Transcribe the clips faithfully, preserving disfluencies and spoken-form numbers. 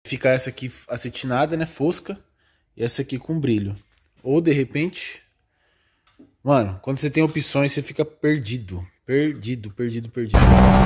ficar essa aqui acetinada, né, fosca, e essa aqui com brilho. Ou de repente, mano, quando você tem opções, você fica perdido, perdido, perdido, perdido.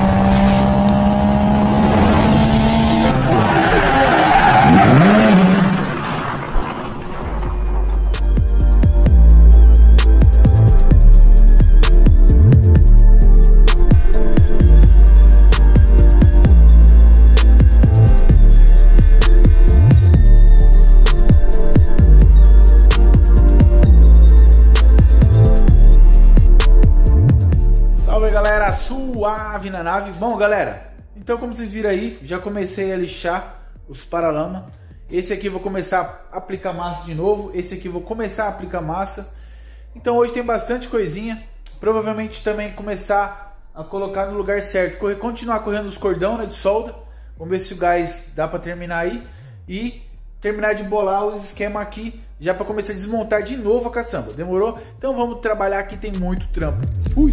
Suave na nave. Bom, galera, então como vocês viram aí, já comecei a lixar os paralamas. Esse aqui eu vou começar a aplicar massa de novo. Esse aqui eu vou começar a aplicar massa. Então hoje tem bastante coisinha. Provavelmente também começar a colocar no lugar certo. Correr, continuar correndo os cordão, né, de solda. Vamos ver se o gás dá para terminar aí. E terminar de bolar os esquemas aqui, já para começar a desmontar de novo a caçamba. Demorou? Então vamos trabalhar aqui, tem muito trampo. Fui!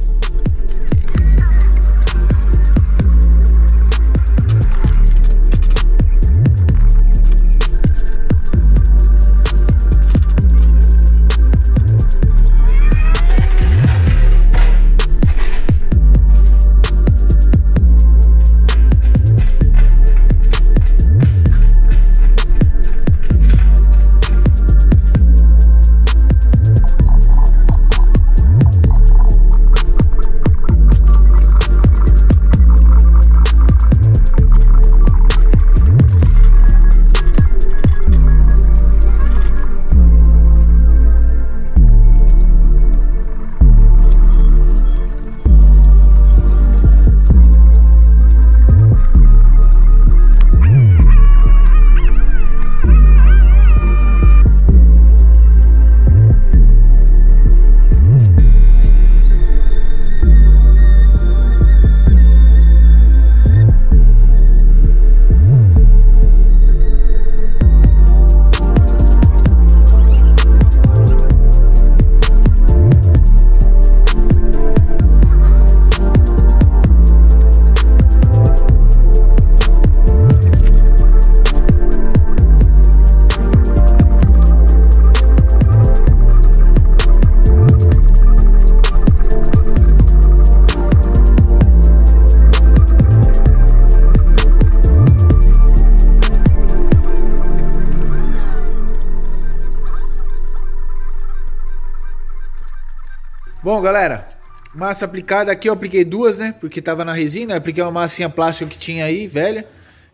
Bom, galera, massa aplicada aqui, eu apliquei duas, né? Porque tava na resina, eu apliquei uma massinha plástica que tinha aí, velha.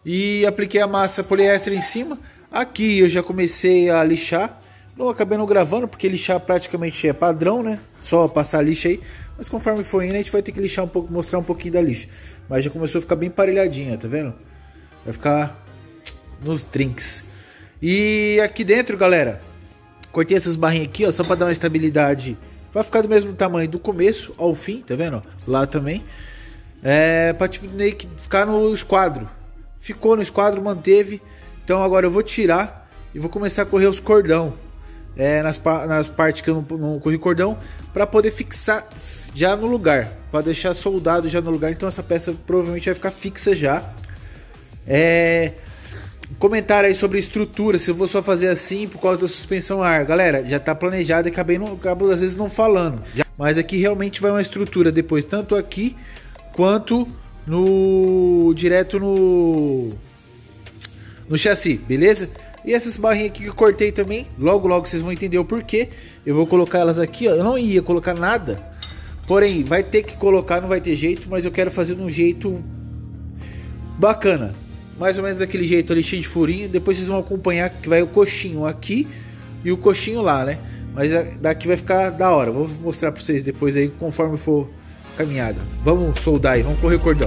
E apliquei a massa poliéster em cima. Aqui eu já comecei a lixar. Não acabei não gravando, porque lixar praticamente é padrão, né? Só passar lixa aí. Mas conforme for indo, a gente vai ter que lixar um pouco, mostrar um pouquinho da lixa. Mas já começou a ficar bem parelhadinha, tá vendo? Vai ficar nos trinks. E aqui dentro, galera, cortei essas barrinhas aqui, ó, só pra dar uma estabilidade. Vai ficar do mesmo tamanho do começo ao fim, tá vendo? Lá também. É pra tipo, meio que ficar no esquadro. Ficou no esquadro, manteve. Então agora eu vou tirar e vou começar a correr os cordão. É, nas, nas partes que eu não, não corri cordão. Pra poder fixar já no lugar. Pra deixar soldado já no lugar. Então essa peça provavelmente vai ficar fixa já. É... Comentário aí sobre estrutura, se eu vou só fazer assim por causa da suspensão a ar. Galera, já tá planejado e acabei não, acabo às vezes não falando. Já, mas aqui realmente vai uma estrutura depois, tanto aqui quanto no direto no no chassi, beleza? E essas barrinhas aqui que eu cortei também, logo logo vocês vão entender o porquê. Eu vou colocar elas aqui, ó. Eu não ia colocar nada, porém vai ter que colocar, não vai ter jeito, mas eu quero fazer de um jeito bacana. Mais ou menos daquele jeito ali, cheio de furinho. Depois vocês vão acompanhar que vai o coxinho aqui e o coxinho lá, né? Mas daqui vai ficar da hora. Vou mostrar pra vocês depois aí, conforme for caminhada. Vamos soldar aí, vamos correr o cordão.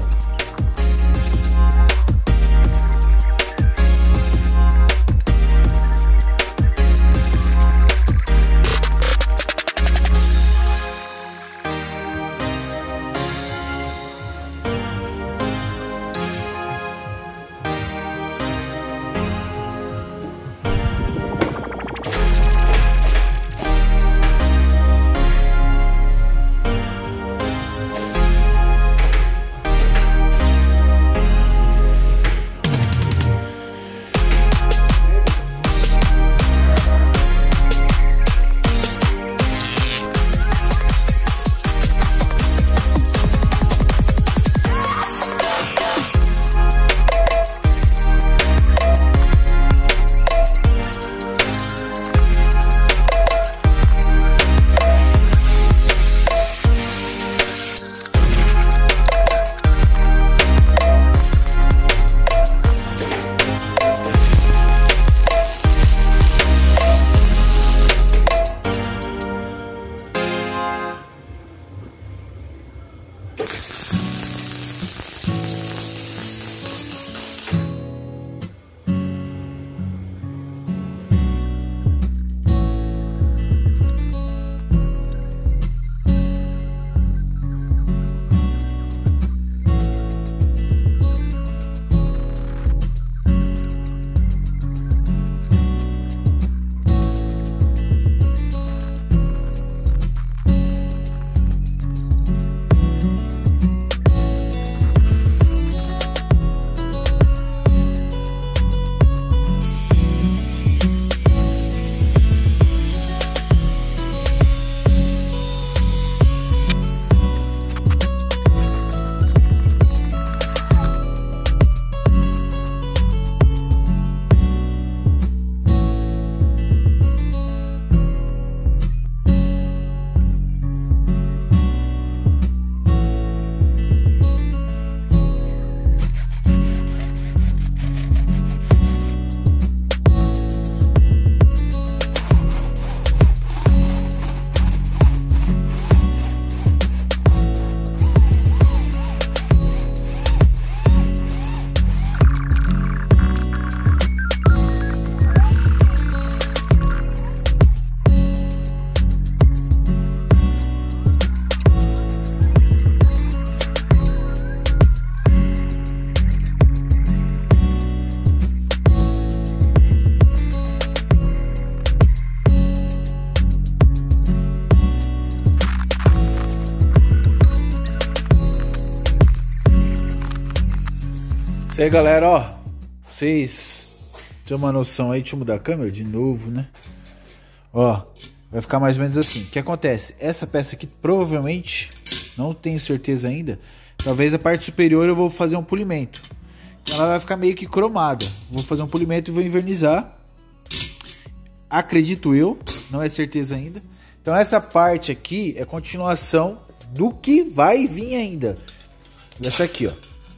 Isso aí, galera, ó. Vocês têm uma noção aí? Deixa eu mudar a câmera de novo, né? Ó, vai ficar mais ou menos assim. O que acontece? Essa peça aqui, provavelmente, não tenho certeza ainda. Talvez a parte superior eu vou fazer um polimento. Ela vai ficar meio que cromada. Vou fazer um polimento e vou invernizar. Acredito eu, não é certeza ainda. Então essa parte aqui é continuação do que vai vir ainda. Essa aqui, ó.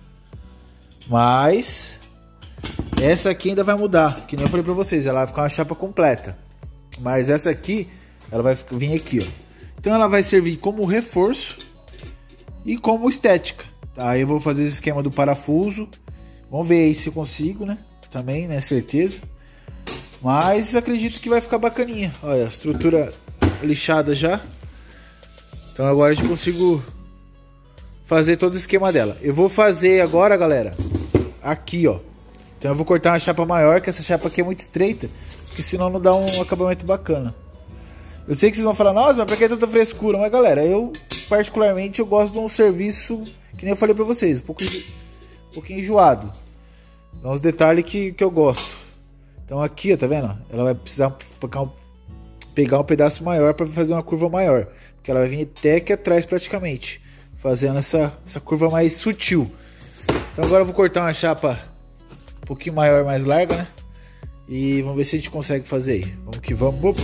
Mas essa aqui ainda vai mudar, que nem eu falei pra vocês, ela vai ficar uma chapa completa. Mas essa aqui, ela vai vir aqui, ó. Então ela vai servir como reforço e como estética. Aí eu vou fazer esse esquema do parafuso. Vamos ver aí se eu consigo, né? Também, né? Certeza. Mas acredito que vai ficar bacaninha. Olha, a estrutura lixada já. Então agora a gente consigo fazer todo o esquema dela. Eu vou fazer agora, galera, aqui, ó. Então eu vou cortar uma chapa maior, que essa chapa aqui é muito estreita, porque senão não dá um acabamento bacana. Eu sei que vocês vão falar, nossa, mas pra que tanta frescura? Mas galera, eu particularmente eu gosto de um serviço, que nem eu falei pra vocês, um pouco, um pouquinho enjoado. Dá uns detalhes que, que eu gosto. Então aqui, ó, tá vendo? Ela vai precisar pegar um, pegar um pedaço maior para fazer uma curva maior, porque ela vai vir até aqui atrás praticamente, fazendo essa, essa curva mais sutil. Então agora eu vou cortar uma chapa um pouquinho maior, mais larga, né? E vamos ver se a gente consegue fazer aí. Vamos que vamos. Opa.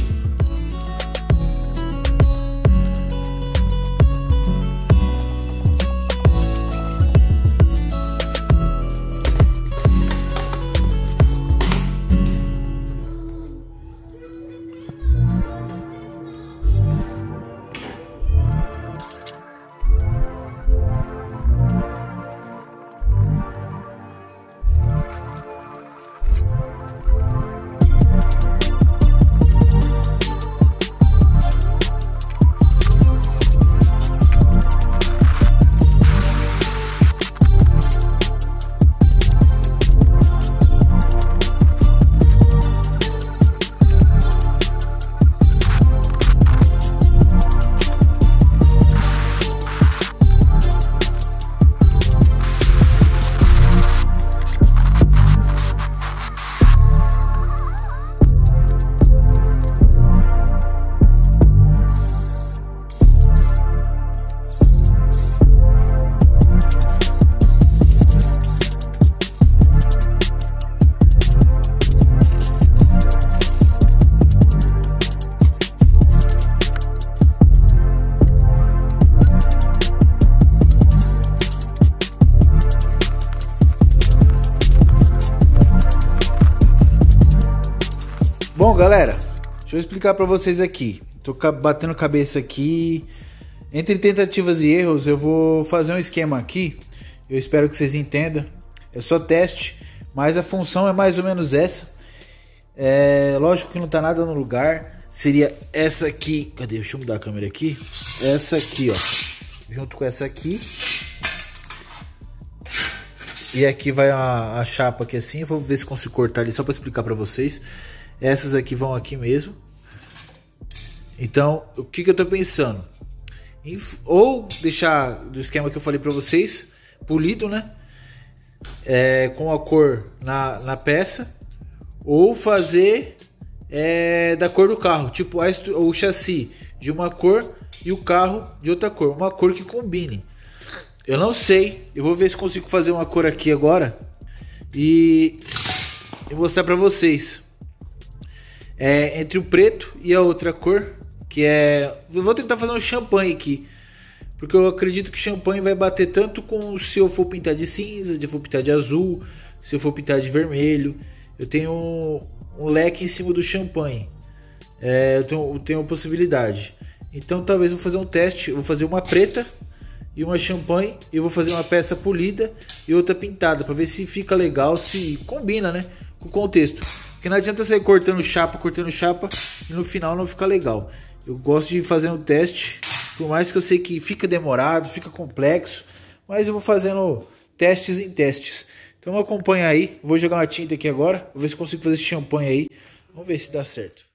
Bom, galera, deixa eu explicar pra vocês aqui. Tô batendo cabeça aqui. Entre tentativas e erros, eu vou fazer um esquema aqui. Eu espero que vocês entendam. É só teste, mas a função é mais ou menos essa. É, lógico que não tá nada no lugar. Seria essa aqui. Cadê? Deixa eu mudar a câmera aqui. Essa aqui, ó. Junto com essa aqui. E aqui vai a, a chapa aqui assim. Eu vou ver se consigo cortar ali só pra explicar pra vocês. Essas aqui vão aqui mesmo. Então, o que, que eu tô pensando? Em, ou deixar do esquema que eu falei pra vocês, polido, né? É, com a cor na, na peça. Ou fazer é, da cor do carro. Tipo, a, o chassi de uma cor e o carro de outra cor. Uma cor que combine. Eu não sei. Eu vou ver se consigo fazer uma cor aqui agora. E, e mostrar pra vocês. É, entre o preto e a outra cor, que é... Eu vou tentar fazer um champanhe aqui, porque eu acredito que champanhe vai bater tanto com se eu for pintar de cinza, se eu for pintar de azul, se eu for pintar de vermelho. Eu tenho um, um leque em cima do champanhe. É, eu tenho, eu tenho possibilidade. Então talvez eu vou fazer um teste. Eu vou fazer uma preta e uma champanhe, e eu vou fazer uma peça polida e outra pintada, para ver se fica legal, se combina, né, com o contexto. Porque não adianta sair cortando chapa, cortando chapa e no final não fica legal. Eu gosto de fazer um teste, por mais que eu sei que fica demorado, fica complexo, mas eu vou fazendo testes em testes. Então acompanha aí, vou jogar uma tinta aqui agora, vou ver se consigo fazer esse champanhe aí. Vamos ver se dá certo.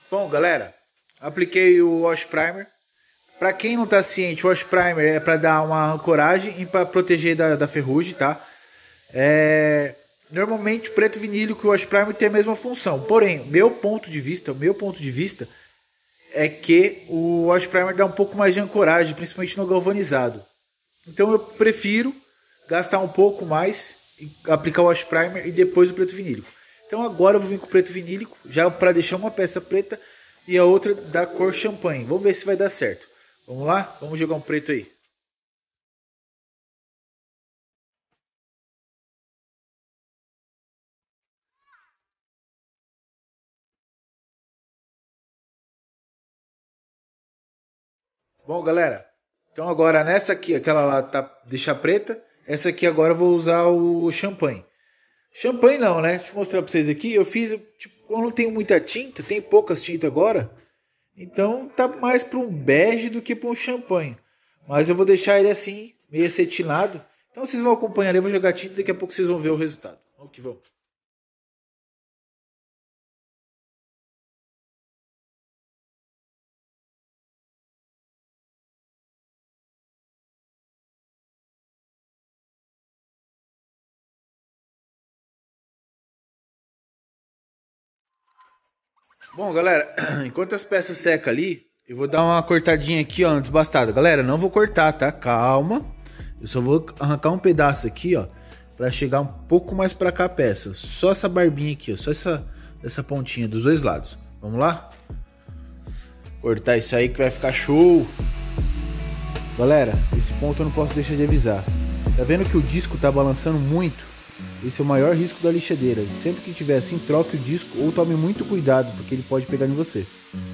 Bom, galera, apliquei o Wash Primer. Para quem não tá ciente, o Wash Primer é para dar uma ancoragem e para proteger da, da ferrugem, tá? É... Normalmente o preto vinílico e o Wash Primer tem a mesma função. Porém, meu ponto de vista, o meu ponto de vista é que o Wash Primer dá um pouco mais de ancoragem, principalmente no galvanizado. Então eu prefiro gastar um pouco mais, aplicar o Wash Primer e depois o preto vinílico. Então agora eu vou vir com o preto vinílico, já para deixar uma peça preta e a outra da cor champanhe. Vamos ver se vai dar certo. Vamos lá? Vamos jogar um preto aí. Bom, galera, então agora nessa aqui, aquela lá tá deixar preta, essa aqui agora eu vou usar o champanhe. Champanhe não, né? Deixa eu mostrar pra vocês aqui. Eu fiz, tipo, eu não tenho muita tinta, tem poucas tintas agora. Então tá mais para um bege do que para um champanhe. Mas eu vou deixar ele assim, meio acetinado. Então vocês vão acompanhar, eu vou jogar tinta e daqui a pouco vocês vão ver o resultado. Vamos que vamos. Bom, galera, enquanto as peças secam ali, eu vou dar uma cortadinha aqui, ó, desbastada. Galera, não vou cortar, tá? Calma. Eu só vou arrancar um pedaço aqui, ó, pra chegar um pouco mais pra cá a peça. Só essa barbinha aqui, ó, só essa, essa pontinha dos dois lados. Vamos lá? Cortar isso aí que vai ficar show. Galera, esse ponto eu não posso deixar de avisar. Tá vendo que o disco tá balançando muito? Esse é o maior risco da lixadeira. Sempre que tiver assim, troque o disco ou tome muito cuidado, porque ele pode pegar em você.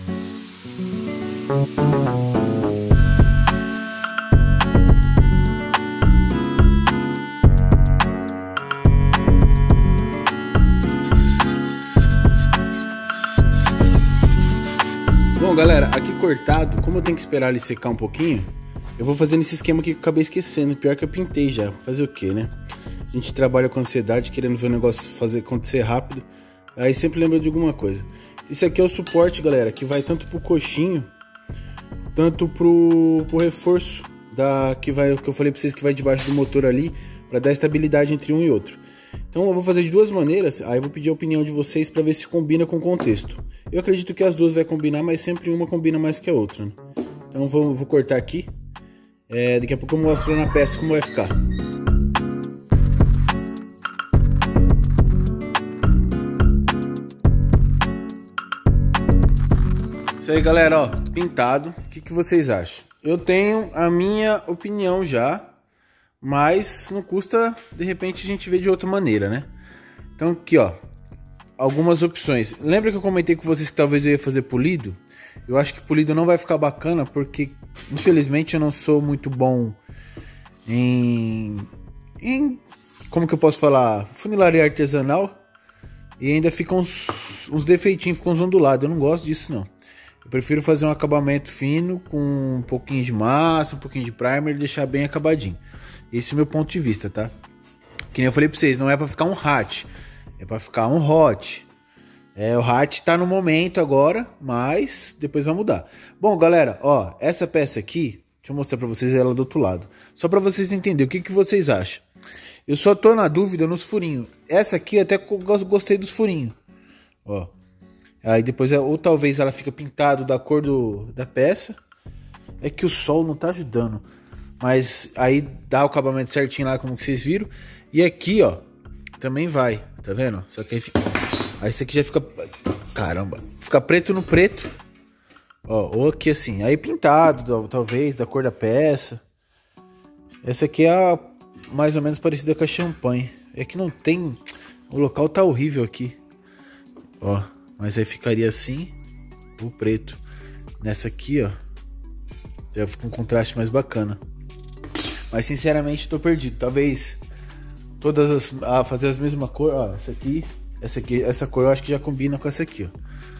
Bom, galera, aqui cortado, como eu tenho que esperar ele secar um pouquinho, eu vou fazendo esse esquema aqui que eu acabei esquecendo. Pior que eu pintei já. Fazer o que, né? A gente trabalha com ansiedade, querendo ver o negócio fazer acontecer rápido. Aí sempre lembra de alguma coisa. Isso aqui é o suporte, galera, que vai tanto pro coxinho, tanto pro, pro reforço da, que, vai, que eu falei pra vocês que vai debaixo do motor ali, para dar estabilidade entre um e outro. Então eu vou fazer de duas maneiras, aí eu vou pedir a opinião de vocês para ver se combina com o contexto. Eu acredito que as duas vai combinar, mas sempre uma combina mais que a outra, né? Então eu vou, vou cortar aqui. É, daqui a pouco eu mostro na peça como vai ficar. Isso aí, galera, ó, pintado. O que, que vocês acham? Eu tenho a minha opinião já, mas não custa, de repente, a gente ver de outra maneira, né? Então aqui, ó, algumas opções. Lembra que eu comentei com vocês que talvez eu ia fazer polido? Eu acho que polido não vai ficar bacana, porque, infelizmente, eu não sou muito bom em... em como que eu posso falar? Funilaria artesanal. E ainda ficam uns, uns defeitinhos, ficam uns ondulados. Eu não gosto disso, não. Eu prefiro fazer um acabamento fino com um pouquinho de massa, um pouquinho de primer e deixar bem acabadinho. Esse é o meu ponto de vista, tá? Que nem eu falei pra vocês, não é pra ficar um hat, é pra ficar um hot. É, o hat tá no momento agora, mas depois vai mudar. Bom, galera, ó, essa peça aqui, deixa eu mostrar pra vocês ela do outro lado. Só pra vocês entenderem, o que, que vocês acham? Eu só tô na dúvida nos furinhos. Essa aqui até gostei dos furinhos, ó. Aí depois, ou talvez ela fica pintado da cor do, da peça. É que o sol não tá ajudando. Mas aí dá o acabamento certinho lá, como que vocês viram. E aqui, ó, também vai, tá vendo? Só que aí fica... Aí isso aqui já fica... Caramba. Fica preto no preto. Ó, ou aqui assim. Aí pintado, talvez, da cor da peça. Essa aqui é a mais ou menos parecida com a champanhe. É que não tem... O local tá horrível aqui. Ó. Mas aí ficaria assim, o preto. Nessa aqui, ó, já fica um contraste mais bacana. Mas sinceramente tô perdido. Talvez todas as... Ah, fazer as mesmas cores. Ó, essa aqui, essa aqui, essa cor eu acho que já combina com essa aqui,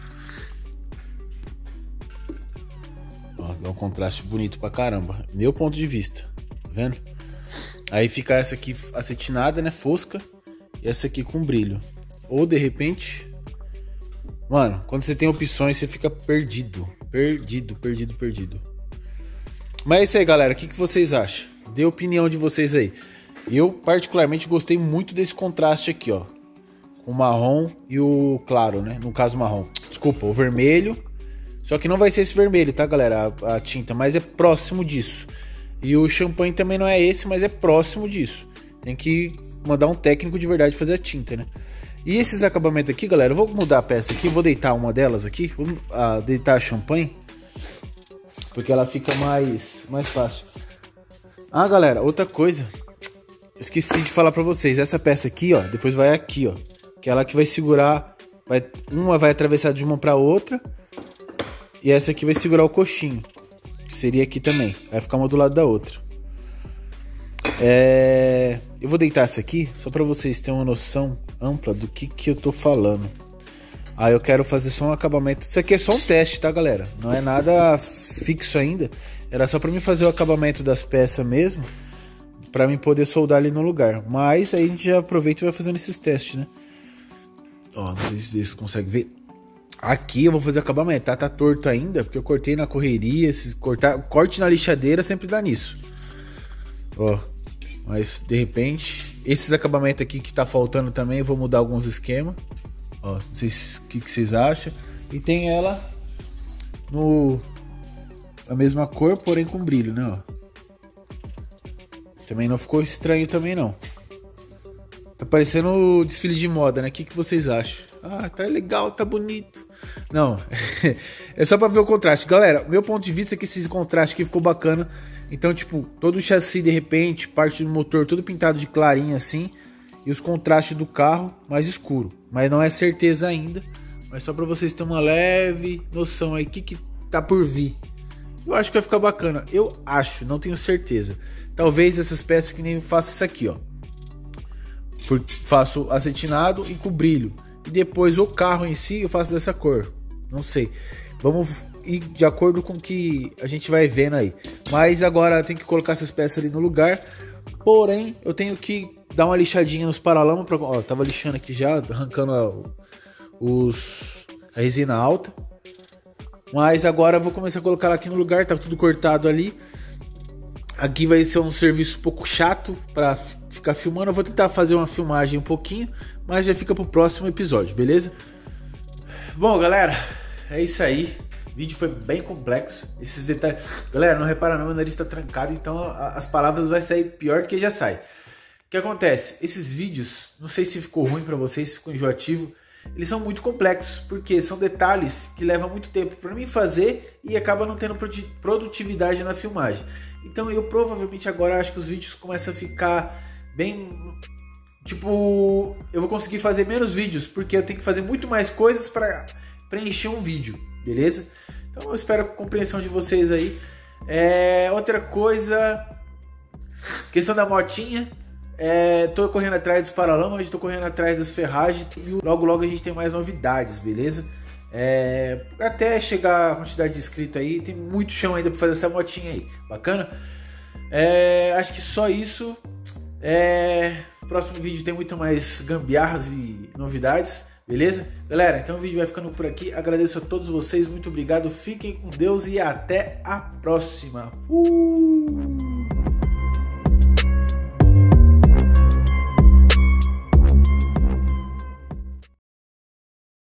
ó. Ó, dá um contraste bonito pra caramba. Meu ponto de vista, tá vendo? Aí fica essa aqui acetinada, né, fosca. E essa aqui com brilho. Ou de repente... Mano, quando você tem opções, você fica perdido. Perdido, perdido, perdido. Mas é isso aí, galera. O que, que vocês acham? Dê a opinião de vocês aí. Eu, particularmente, gostei muito desse contraste aqui, ó. O marrom e o claro, né? No caso, marrom. Desculpa, o vermelho. Só que não vai ser esse vermelho, tá, galera? A, a tinta, mas é próximo disso. E o champanhe também não é esse, mas é próximo disso. Tem que mandar um técnico de verdade fazer a tinta, né? E esses acabamentos aqui, galera, eu vou mudar a peça aqui. Vou deitar uma delas aqui. Vou ah, deitar a champanhe. Porque ela fica mais, mais fácil. Ah, galera, outra coisa. Esqueci de falar pra vocês. Essa peça aqui, ó, depois vai aqui, ó. Que é ela que vai segurar, vai, uma vai atravessar de uma para outra e essa aqui vai segurar o coxinho, que seria aqui também, vai ficar uma do lado da outra. É, eu vou deitar essa aqui só para vocês terem uma noção ampla do que, que eu tô falando. Aí eu quero fazer só um acabamento, isso aqui é só um teste, tá, galera? Não é nada fixo ainda, era só para mim fazer o acabamento das peças mesmo, para mim poder soldar ali no lugar. Mas aí a gente já aproveita e vai fazendo esses testes, né? Ó, não sei se vocês conseguem ver. Aqui eu vou fazer acabamento, tá? Tá torto ainda, porque eu cortei na correria. Esses cortar, corte na lixadeira sempre dá nisso. Ó, mas de repente, esses acabamentos aqui que tá faltando também, eu vou mudar alguns esquemas. Ó, não sei o que, que vocês acham. E tem ela no a mesma cor, porém com brilho, né? Ó. Também não ficou estranho também não. Tá parecendo o desfile de moda, né? O que, que vocês acham? Ah, tá legal, tá bonito. Não, é só pra ver o contraste. Galera, meu ponto de vista é que esse contraste aqui ficou bacana. Então, tipo, todo o chassi de repente, parte do motor tudo pintado de clarinho assim. E os contrastes do carro mais escuro. Mas não é certeza ainda. Mas só pra vocês terem uma leve noção aí, o que, que tá por vir. Eu acho que vai ficar bacana. Eu acho, não tenho certeza. Talvez essas peças que nem eu faço isso aqui, ó. Faço acetinado e com brilho. E depois o carro em si eu faço dessa cor. Não sei. Vamos ir de acordo com o que a gente vai vendo aí. Mas agora tem que colocar essas peças ali no lugar. Porém, eu tenho que dar uma lixadinha nos paralamas. Pra... Ó, tava lixando aqui já, arrancando a, os, a resina alta. Mas agora eu vou começar a colocar ela aqui no lugar. Tá tudo cortado ali. Aqui vai ser um serviço um pouco chato para ficar filmando. Eu vou tentar fazer uma filmagem um pouquinho, mas já fica pro próximo episódio, beleza? Bom, galera, é isso aí. O vídeo foi bem complexo. Esses detalhes... Galera, não repara não, meu nariz tá trancado, então as palavras vai sair pior do que já sai. O que acontece? Esses vídeos, não sei se ficou ruim para vocês, se ficou enjoativo. Eles são muito complexos, porque são detalhes que levam muito tempo para mim fazer e acaba não tendo produtividade na filmagem. Então eu provavelmente agora acho que os vídeos começam a ficar bem... Tipo, eu vou conseguir fazer menos vídeos, porque eu tenho que fazer muito mais coisas para preencher um vídeo, beleza? Então eu espero a compreensão de vocês aí. É, outra coisa, questão da motinha. É, tô correndo atrás dos paralamas, tô correndo atrás das ferragens e logo logo a gente tem mais novidades, beleza? É, até chegar a quantidade de inscritos aí, tem muito chão ainda para fazer essa motinha aí, bacana? É, acho que só isso. É, próximo vídeo tem muito mais gambiarras e novidades, beleza? Galera, então o vídeo vai ficando por aqui. Agradeço a todos vocês, muito obrigado, fiquem com Deus e até a próxima. Uh!